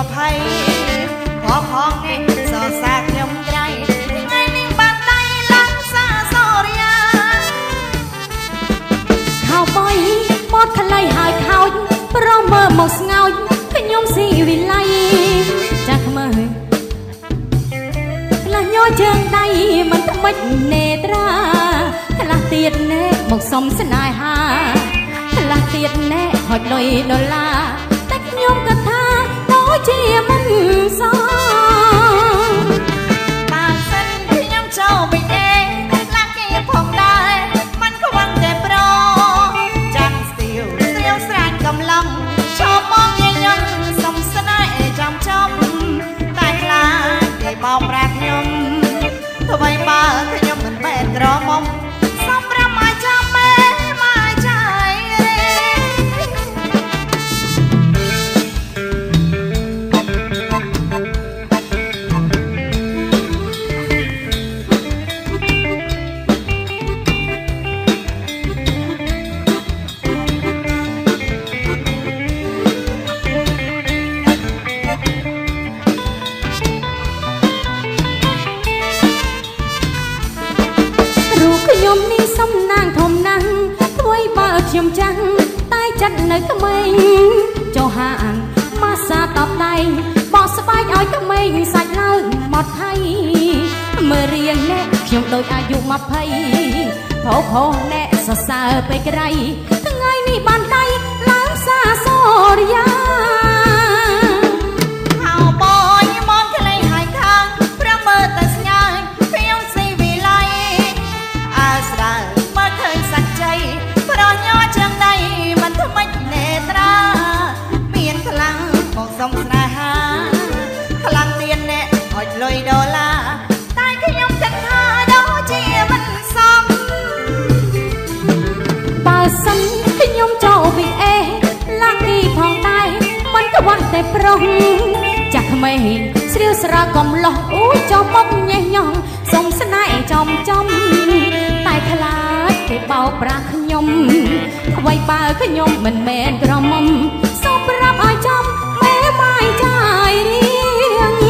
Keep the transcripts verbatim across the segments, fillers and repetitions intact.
มาภัยขอพ้องนี่สอสากยมใจไงนิ่งบานใดลังซาโซเรียข้าวบอยมดทะเลหายข้าวเพราะเมื่อหมกเงาขยมสีวิไลจากเมื่อละย้อยเชิงใดมันทำไมเนตราทละเตียนแน่หมกสมสนายหาทละเตียนแน่หอดลอยดอลลาแต่ขยมกระทาโอ้เจียมันซองบางสันขยมเจ้าไปเองลักเก็บผมได้มันก็วังแต่โปรจังสิวเสียวสรานกำลังชอบมองยังยังสมสนายจำจำแต่คลาได้บอกปราขยมทำไมบ้าขยมมันแบนรอมมสมประมาจำแม่มาใจยมนี่สมนางทมนังถ้วยบาเขียมจังใต้จัดในกระเมงเจ้าห่างมาซาตอบใดบอกสบายอ้อยกระเมงใส่เล่าหมดให้เมื่อเรียนแน่เขียมโดยอายุมาภัยพอพอแน่สะสาไปไกลทั้งไงนี่บานใดล้างซาโซริยาข้าวบอยมองทะเลหายทางพระเมื่อแต่สัญญาเพียงสีวิไลอาสราเมื่อเคยสักใจเพราะย้อนเชิงใดมันทำไมเนตราเมียนพลังของสมสนาหาพลังเตียนแน่หอยลอยดอลลาตายขยมกันหาดอเจียมันซ้ำป่าสันขยมเจ้าวิเอลักดีพองได้มันก็วันแต่ปรงจากไม่เห็นเสียวสระกอมหลอกอุ้ยจอมมกแย่ยองสมสนายจอมจอมตายคลาดที่เบาปรากขยมไว้ป่าขยมมันแม่กระมมสอบรับอ้อยจอมแม่ไม่ใจเรียง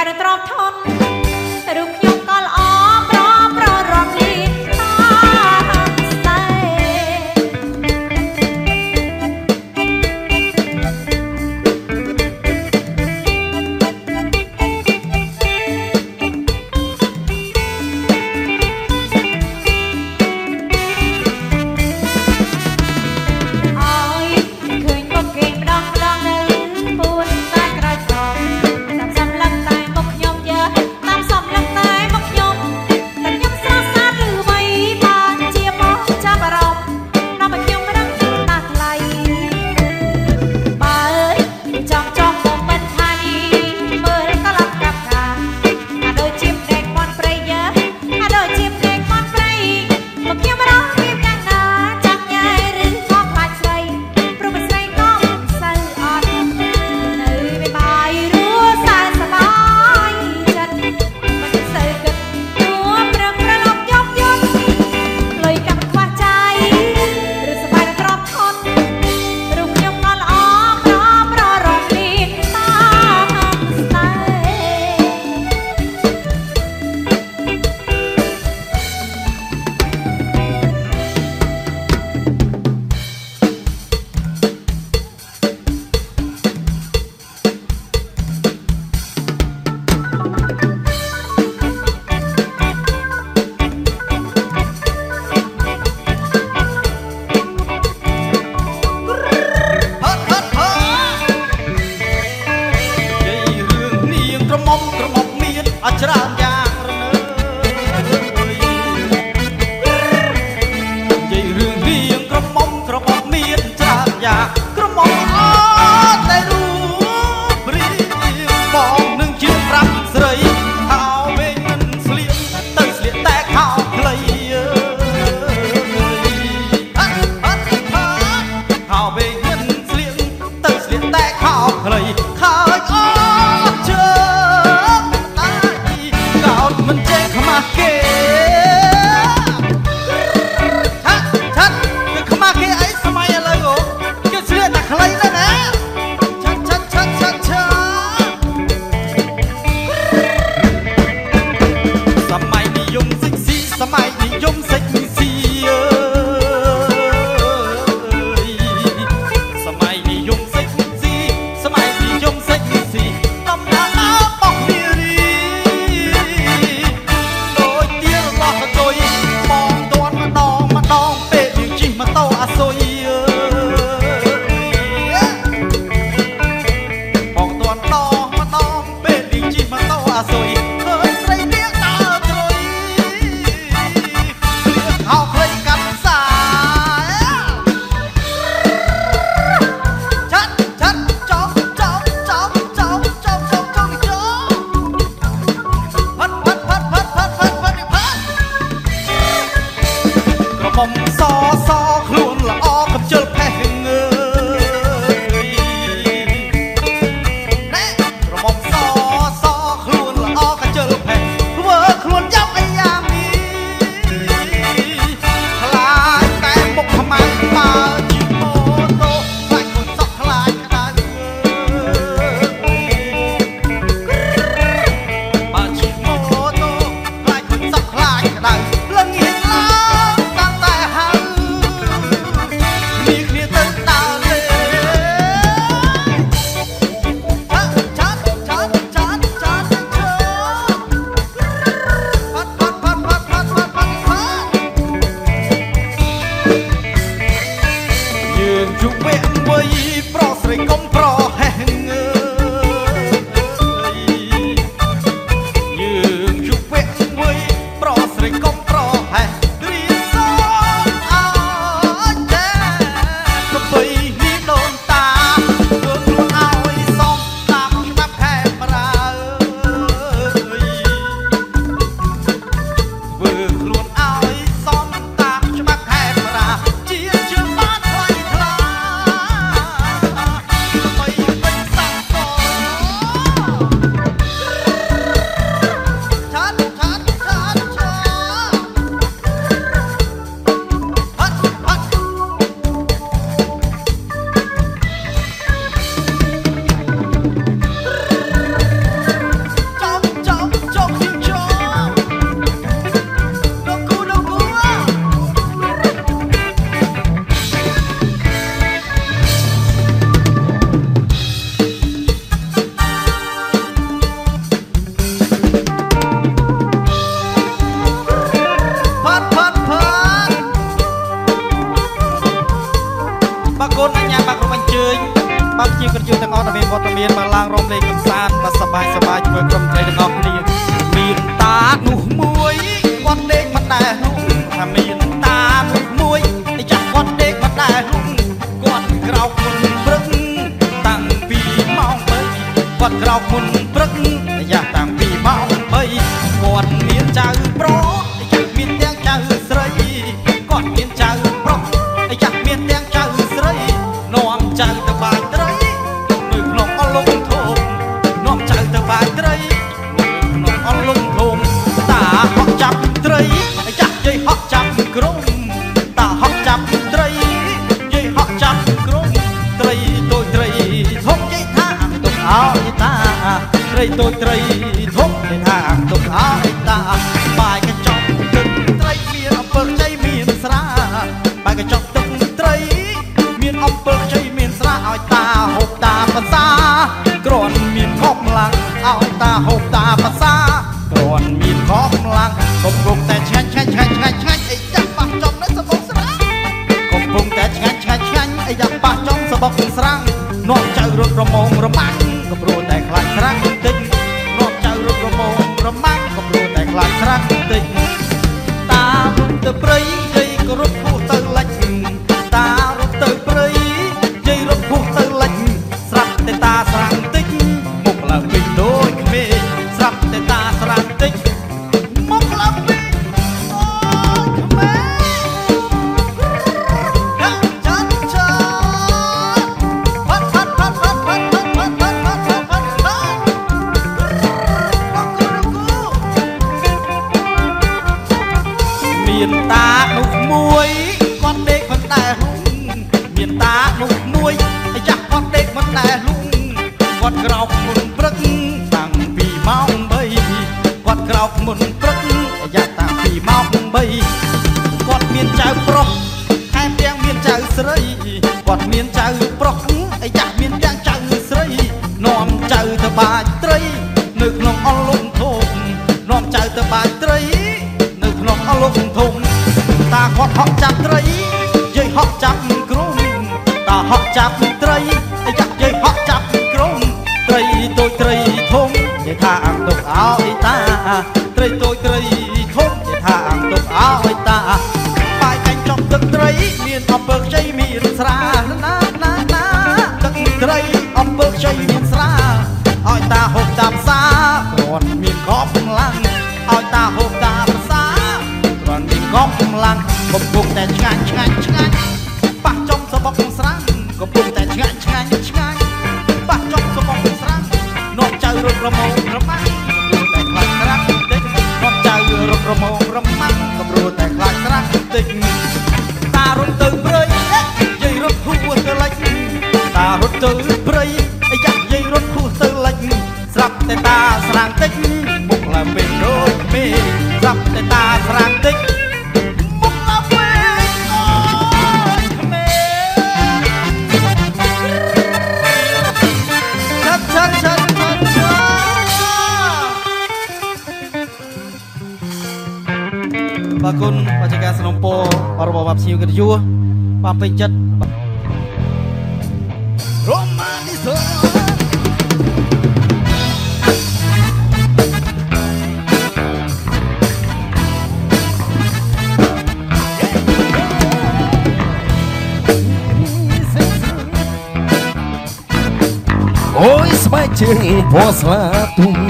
យត្រង់ថនរូបខ្ញុំក៏ល្អប្រប្ររំលីតាមស្នេឡើងរំលែកកំសាន្តបាទសប្បាយសប្បាយជាមួយក្រុមត្រីទាំងអស់គ្នាមានតានោះមួយគាត់ដេកមិនដែរនោះថាមានតានោះមួយឯចាស់គាត់ដេកមិនដែរនោះគាត់ក្រោកមុនព្រឹកតាំងពីម៉ោងបីគាត់ក្រោកមុនព្រឹកយ៉ាតាំងពីម៉ោងបីគាត់មានចៅប្រុសឯចាស់មានទាំងចៅស្រីគាត់មានចៅប្រុសឯចាស់មានទាំងចៅស្រីនាំចៅទៅបាញ់ត្រីនៅក្នុងអលងធំនាំចៅទៅបាញ់ត្រីនៅក្នុងអលងធំតាហក់ចាប់ត្រីឯចាស់យាយហក់ចាប់ក្រុមតាហក់ចាប់ត្រីយាយហក់ចាប់ក្រុមត្រីតូចត្រីធំយាយថាទុកឲ្យតាត្រីតូចត្រីធំយាយថាទុកឲ្យតាបាយកញ្ចប់ទឹកត្រីមានអំពើខ្ចីមានស្រាបាយកញ្ចប់ទឹកត្រីមានអំពើខ្ចីមានស្រាឲ្យតាហូបតាភាសាគ្រាន់មានកម្លាំងឲ្យតាហូបតាភាសាគ្រាន់មានកម្លាំងកំពុងតែឆ្ងាញ់ឆ្ងាញ់ឆ្ងាញ់ឆ្ងាញ់ឆ្ងាញ់អីយ៉ាប៉ះចំនៅសបុកស្រាកំពុងតែឆ្ងាញ់ឆ្ងាញ់ឆ្ងាញ់អីយ៉ាប៉ះចំសបុកស្រាំងនាំចៅរត់រមងរមាំងក៏ព្រោះតែខ្លាចស្រាំងបន្តិចនាំចៅរត់រមងរមាំងក៏ព្រោះតែខ្លាចស្រាំងបន្តិចតារត់ទៅព្រៃយាយក៏រត់ពោះទៅលិចតារត់ទៅព្រៃយាយរត់ពោះទៅលិចស្រាប់តែតាស្រាំងតិចមុខឡើងវិញដូចក្មេងស្រាប់តែតាស្រាំងតិចមុខឡើងវិញដូចក្មេងចាំចាំចាំផាត់ផាត់ផាត់ផាត់ផាត់ផាត់ផាត់ផាត់ផាត់ផាត់ផាត់ផាត់មានតានោះមួយគាត់ដេកមិនដែរលុងមានតានោះមួយអាយ៉ាស់គាត់ដេកមិនដែរលុងគាត់ក្រោកមុនព្រឹកតាំងពីម៉ោងបីគាត់ក្រោកមុនព្រឹកអាយ៉ាស់តាំងពីម៉ោងបីគាត់មានចៅប្រុសថែមទាំងមានចៅស្រីគាត់មានចៅប្រុសអាយ៉ាស់មានទាំងចៅស្រីនាំចៅទៅបាចត្រីនៅក្នុងអលងធំនាំចៅទៅបាចត្រីនៅក្នុងអលងធំតាគាត់ហក់ចាប់ត្រីយាយហក់ចាប់ក្រុមតាហក់ចាប់ត្រីអាយ៉ាស់យាយហក់ចាប់ក្រុមត្រីតូចត្រីធំយាយថាអង្គទុកឲ្យតាត្រីតូចត្រីធំយាយថាអង្គទុកឲ្យតាបាយកញ្ចប់ទឹកត្រីមានអំពើខ្ចីមានស្រាណាណាណាទឹកត្រីអំពើខ្ចីមានស្រាឲ្យតាហូបតាភាសាគ្រាន់មានកម្លាំងឲ្យតាហូបតាភាសាគ្រាន់មានកម្លាំងកំពុងតែឆ្ងាញ់ឆ្ងាញ់ឆ្ងាញ់ប៉ះចំសបុកស្រាំកំពុងតែឆ្ងាញ់ឆ្ងាញ់ឆ្ងាញ់ប៉ះចំសបុកស្រាំនាំចៅរត់រមងរមាំងតែខ្លាចស្រាំតិចនាំចៅរត់រមងរមាំងកំព្រោះតែខ្លាចស្រាំតិចតារត់ទៅព្រៃយាយរត់ហួសទៅលិចតារត់ទៅព្រៃអាយ៉ាស់យាយរត់ហួសទៅលិចស្រាប់តែតាស្រាំតិចមុខឡើងវិញដូចមេស្រាប់តែតាស្រាំតិចបាទគុណបច្ចុប្បន្នสนมពោរបស់បាប់ឈីវកិត្តិយសបានពេញចិត្តរ៉ូម៉ានីសអូយស្បែកជើងពណ៌ស្លាទុំ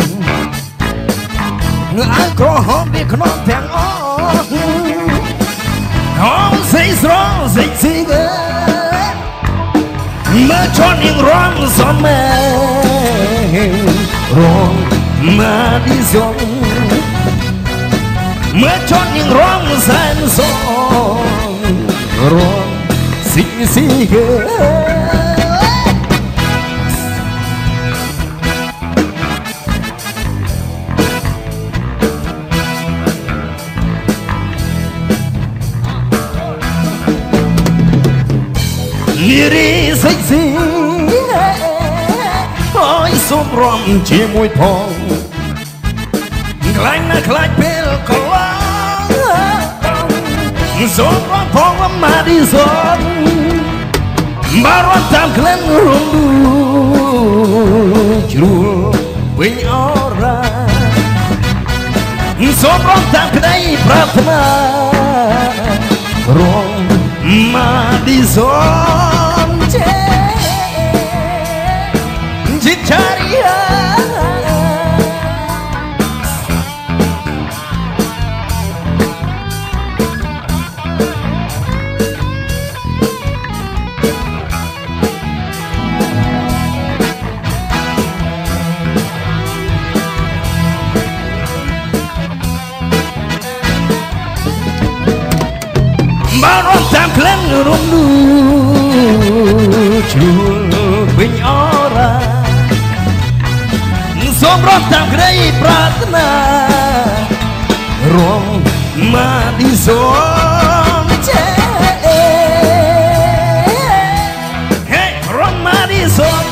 អាយក្រហមវាខ្នងទាំងអស់ហងសេស្រងសេស៊ីកែមើលជន់នឹងរំសំមែរងម៉ាឌីសុងមើលជន់នឹងរំសែនសងរងស៊ីស៊ីកែនារីសេស៊ីអើយសូមរំជាមួយផងខ្លាញ់ណាស់ខ្លាចពេលកន្លងសូមរំផងម៉ាឌីសុន Baru tam klan rundu ជ្រួលវិញអរ៉ាសូមរំតាមក្តីប្រាថ្នារងម៉ាឌីសនចេជីឆារីយ៉ាบ้านตามเคลื่อนรวมดูชูวิ่งออราสมรสตามใครปรารถนารวมมาดีสมเจเฮ้รวมมาดีสม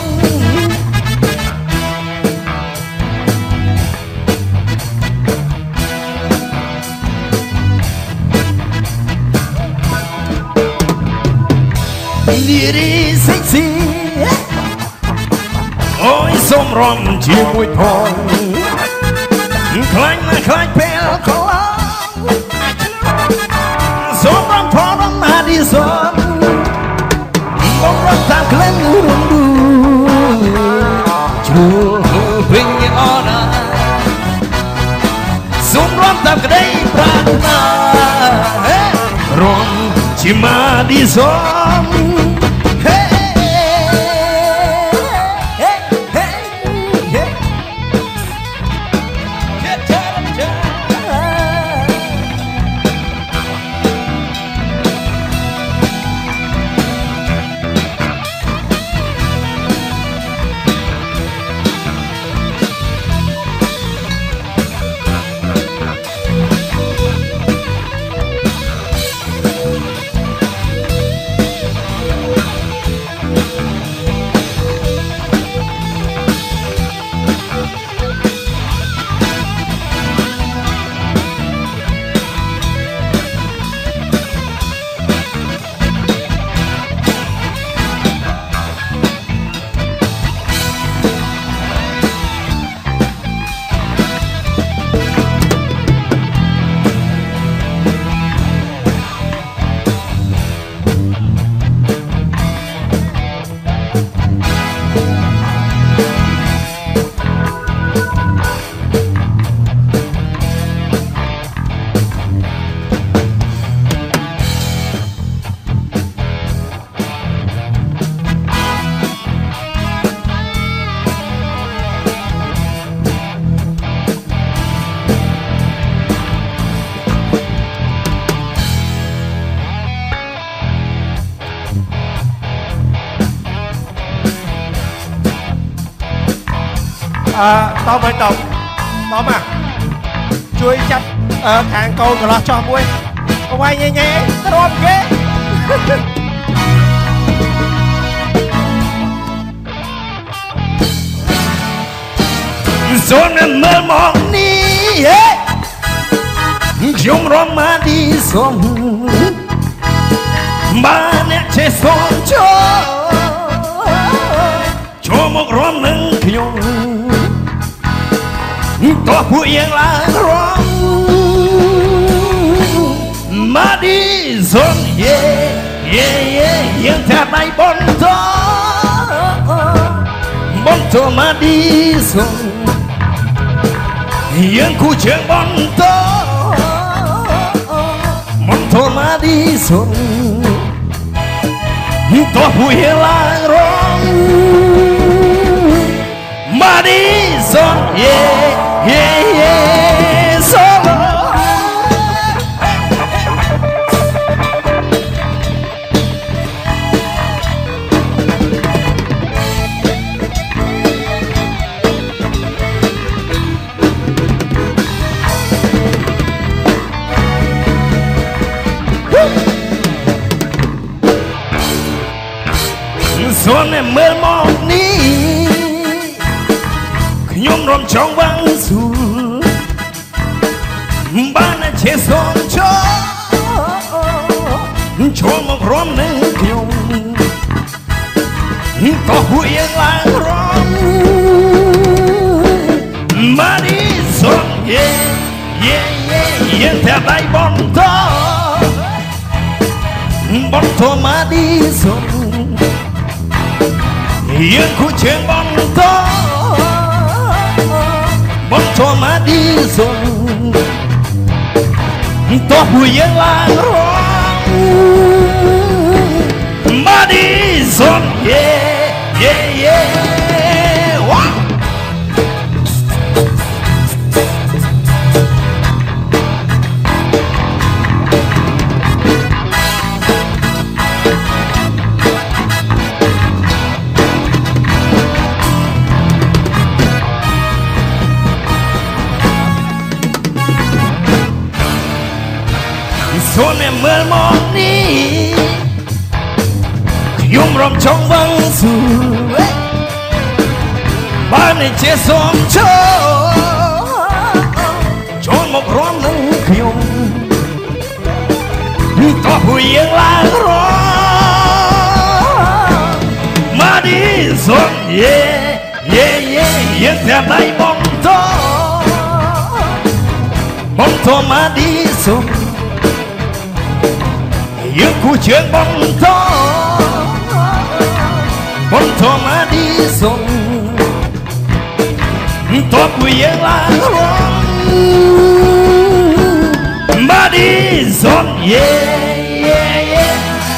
ดีดีเซ็กซี่โอ้ยสมรมชีวิตทองคล้ายมาคล้ายเป็นของสมรมทองมาดีสมบงรักตามเคลื่อนรวมดูชูวิ่งออนาสมรมตามกระไดปรารถนารวมชีมาดีสมตอบไปตอบตอบมาช่วยจับทางcâu của nó cho muối quay nhẹ nhẹ trộm ghế rồi nên mơ mộng đi chúng rôm mà đi xuống ba nét chế xuống cho cho một rôm nâng nhungตัวผู้ยังลางร้องมาดีสนเย่เย่เย่ยังแทบไม่บนโตบนโตมาดีสนยังคู่เชิงบนโตบนโตมาดีสนตัวผู้ยังลางร้องมาดีสนเย่Yeah, yeah, solo. Son em mơ mộng đi, nhung rôm trong vắng su. Bạn chế son cho cho một rôm nâng nhung có hụi làng rôm សុនយេយេយេយើងតែដៃបន្តបន្តមកឌីសុនយើងគូជើងបន្តបន្តមកឌីសុនតោះពួកយើងឡើងរងមកឌីសុនយេយេយេវ៉ាសូនតែមើលមកនេះខ្ញុំរំចង់វឹងស៊ូបានតែជាសូមចូលចូលមករំនឹងខ្ញុំតោះពួកយើងឡើងរងមកឌីសុនយេយេយេយើងតែដៃបន្តបន្តមកឌីសុនយើងគូជើងបន្តបន្តមកឌីសុនតោះពួកយើងឡើងរងមកឌីសុនយេយេយេ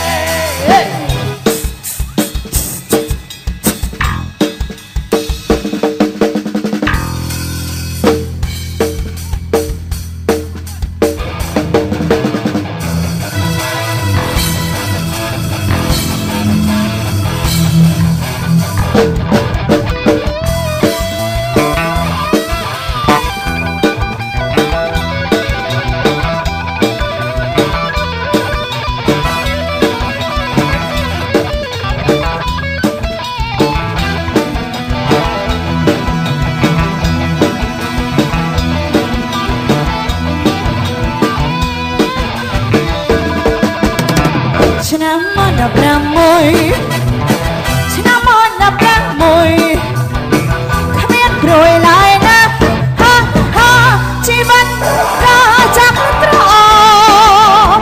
ឆ្នាំមកដល់ប្រាំមួយឆ្នាំមកដល់ប្រាំមួយគ្មានព្រួយឡើយណាហាហាជីវិតក៏ចាប់ត្រង់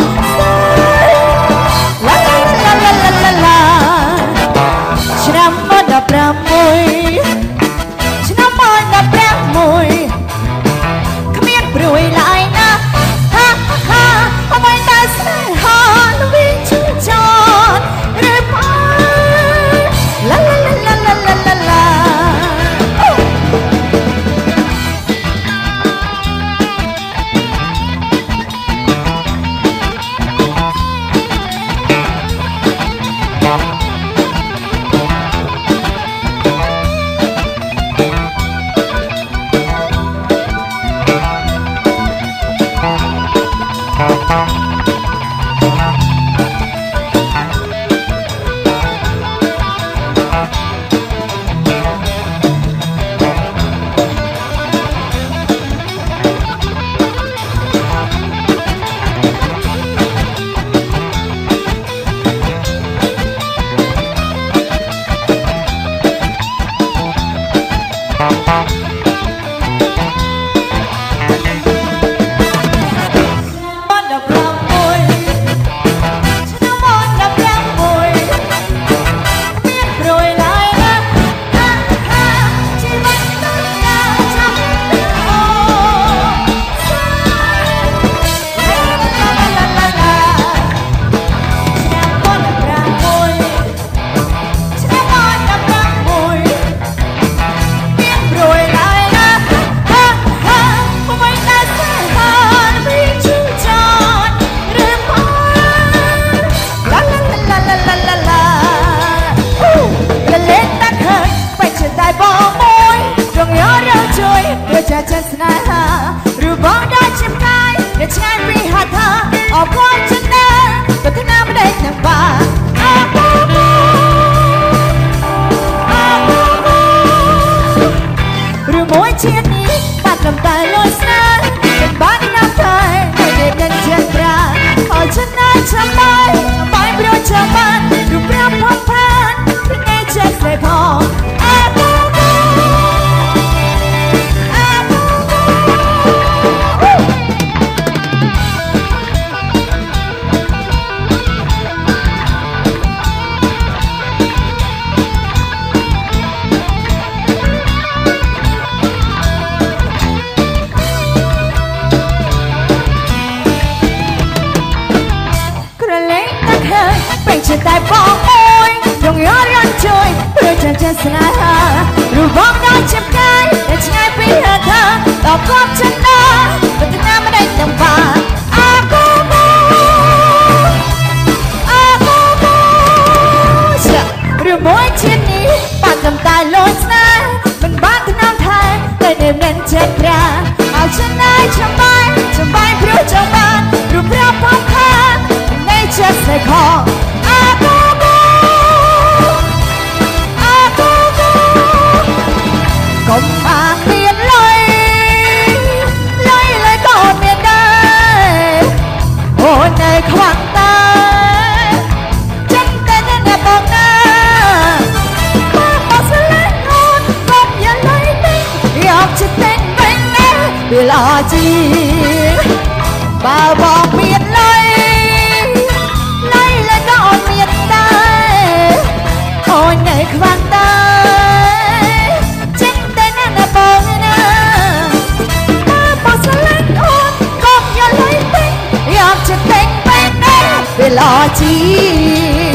ឡាឡាឡាឡាឡាឡាឡាឆ្នាំមកដល់ប្រាំមួយឆ្នាំមកដល់ប្រាំមួយគ្មានព្រួយឡើយណាហាហាអ្វីតែស្នេហាវិញចោតឬមកឡាឡាឡាឡាឡាឡាឡាจะสนาหาหรือบอกได้ชิมกายแต่ชายปีหาเธอออกวันฉันได้แต่ที่น้ำไม่ได้นำบ่าอาบูบูอาบูบูหรือมวยเชียร์นี้ปัดลำตาลอยสนาเป็นบ้านที่น้ำไทยไม่ได้เดินเชียร์ปลาขอฉันได้ทำไมไปโปรดชาวบ้านดูเปรี้ยวพังพันที่ไงเช็คเลยพออาบูบูอาบูប្រាเอาฉันได้สบายสบายเพราะจังบ้านรูปร่างพร้อมค่าในเชือกใส่คออาโกโกอาโกโกก็มาเปลี่ยนเลยเลยเลยก็เปลี่ยนได้โอ้ในขวัญตาจังแต่นั่นบอกนะมาบอกสลายนอนกบอย่าเลยติ้งอยากจะเต้นไปแล้วเวลาจริงบ่าวบอกเปลี่ยนเลยเลยเลยก็เปลี่ยนได้โอ้ในขวัญตาจังแต่นั่นบอกนะมาบอกสลายนอนกบอย่าเลยติ้งอยากจะเต้นไปแล้วเวลาจริง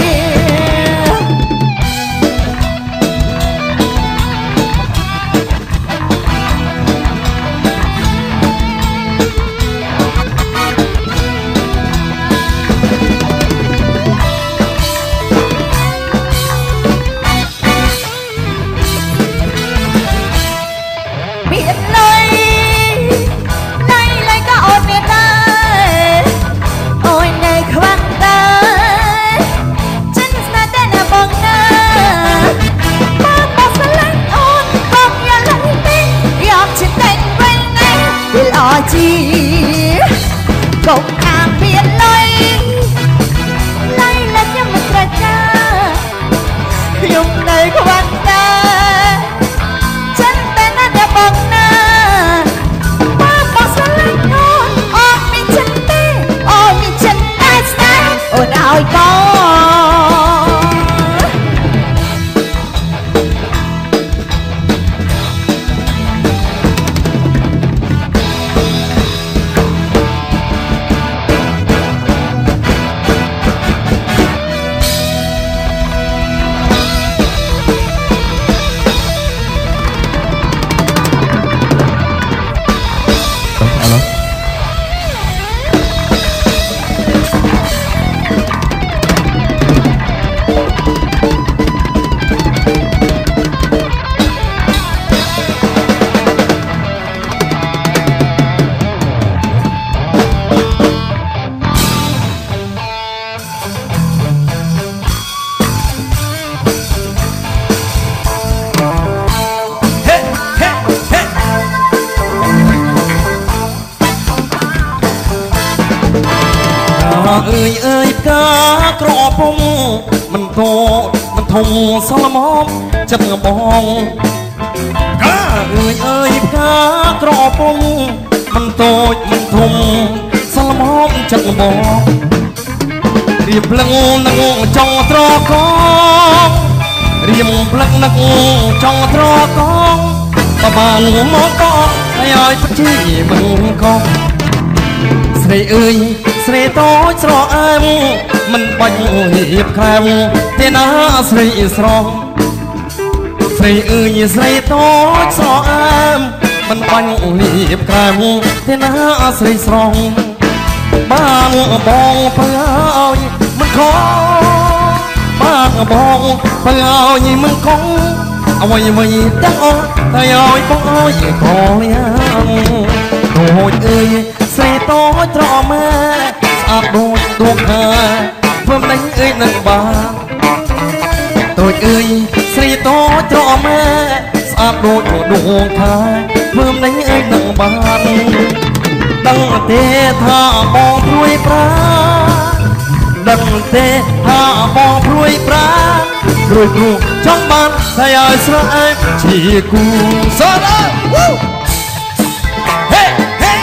จีกบอ่างเปลี่ยนเลยเลยแล้วยังมันกระจายยุ่งในควันตาฉันเป็นนั่นอย่าบอกนะมาบอกสลายนอนออกมีฉันเต้ออกมีฉันได้สไตล์โอ้ดาวอีกต่อเอ้ยเอ้ยกากรอบผมมันโตมันทงสลมอมจะเมื่อมองกาเอ้ยเอ้ยกากรอบผมมันโตมันทงสลมอมจะเมื่อมองเรียบพลังนังจองตรอกองเรียบพลังนังจองตรอกองประบางมองกองไอ้อ้อยพัชีมันกองเสยเอ้ยสรีโตสระเอ็มมันบังหีบแคมเทน่าสรีสรองสรีเอ้ยสรีโตสระเอ็มมันบังหีบแคมเทน่าสรีสรองบางบองเปล่ามันคอบางบองเปล่ามันคงเอาไว้ไว้ตั้งอกแต่ย้อยป้อยคอเลี้ยงโดยเอ้ยสรีโตตรอมาอาโดดดวงหาเพิ่มนั้นเอ้ยนังบางตัวเอ้ยสรีโตตรอมาอาโดดดวงหาเพิ่มนั้นเอ้ยนังบางดังเตะท่าบองพรวยปลาดังเตะท่าบองพรวยปลารวยกรูช่องบ้านทายาสระเอ็มชีกูสระเฮ้เฮ้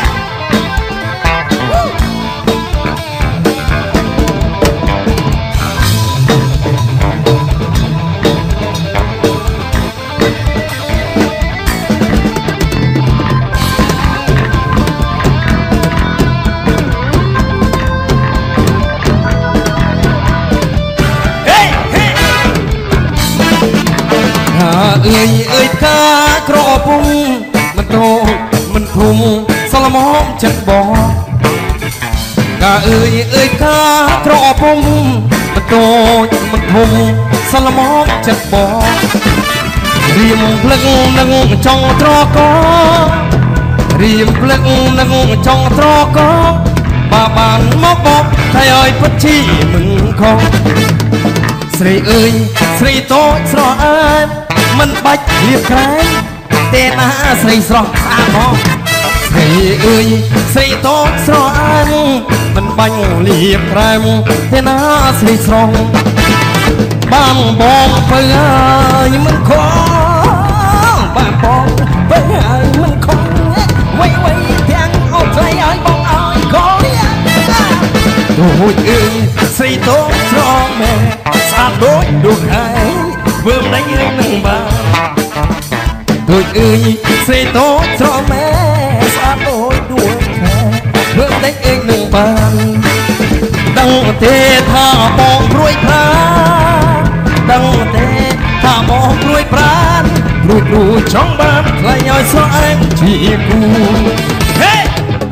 เอ้ยเอ้ยกากรอพุ่งมันโตมันพุ่งสลมอมจัดบอกกาเอ้ยเอ้ยกากรอพุ่งมันโตมันพุ่งสลมอมจัดบอกเรียมพลังนังจองตรอกอរៀមភ្លឹកនឹងចង់ត្រកងបាបានមកបកthayឲ្យពិតជាមិនខុសស្រីអើយស្រីតូចស្រស់អើយមិនបាច់លៀបក្រែងទេណាស្រីស្រស់ស្អាតមកស្រីអើយស្រីតូចស្រស់អើយមិនបាញ់លៀបក្រែងទេណាស្រីស្រស់បានបងពើអើយមិនខុសបានបងពើអើយមិនខុសវៃវៃទាំងអត់ស្រីឲ្យបងឲ្យខុសទូចអើយស្រីតូចស្រស់មែស្អាតដូចដួងឯងធ្វើមិនដេញនឹងបានទូចអើយស្រីតូចស្រស់មែស្អាតដូចដួងឯងធ្វើមិនដេញនឹងបានដឹងទេថាបងព្រួយប្រាដឹងទេថាបងព្រួយប្រានព្រួយព្រួយចង់បានខ្លាញ់ឲ្យស្រស់ឯងជាគូហេ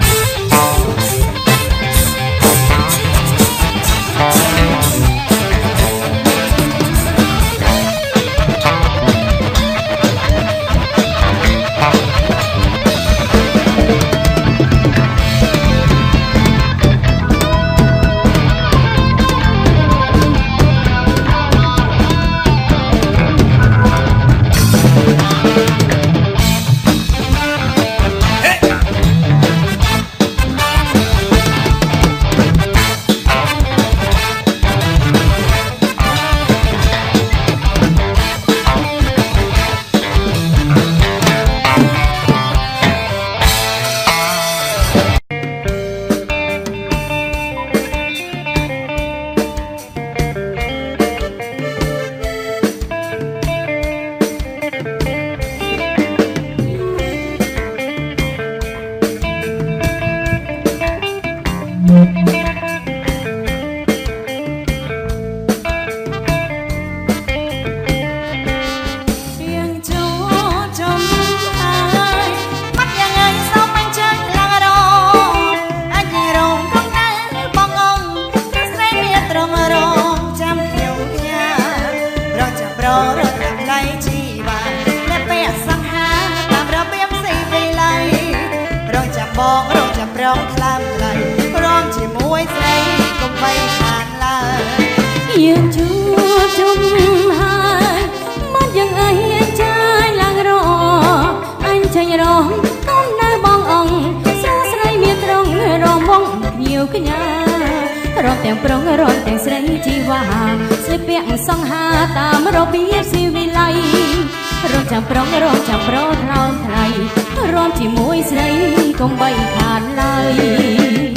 បងរងចាំប្រងខ្លាំងឡៃរងជាមួយស្រីកុំបីខានឡើយយើងជួបជុំហើយមកយ៉ាងអីចាយឡើងរអញចាញ់រងកុំនៅបងអង្គស្រស់ស្រីមានត្រង់រងបងភ្ញៀវកញ្ញារងទាំងប្រងរងទាំងស្រីជីវ៉ាស្លៀកពាក់សង្ហាតាមរបៀបស៊ីវិល័យរងចាំប្រងរងចាំប្រថោនថ្លៃរងជាមួយស្រីកុំបីខានឡើយ